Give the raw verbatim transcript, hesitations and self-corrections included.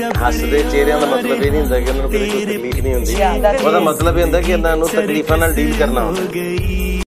ਹੱਸਦੇ ਚਿਹਰਿਆਂ ਦਾ ਮਤਲਬ ਇਹ ਨਹੀਂ ਹੁੰਦਾ ਕਿ ਉਹਨਾਂ ਨੂੰ ਕਦੇ ਕੋਈ ਤਕਲੀਫ ਨਹੀਂ ਹੁੰਦੀ। ਉਹਦਾ ਮਤਲਬ ਇਹ ਹੁੰਦਾ ਕਿ ਇਹਨਾਂ ਨੂੰ ਤਕਲੀਫਾਂ ਨਾਲ ਡੀਲ ਕਰਨਾ ਹੁੰਦਾ।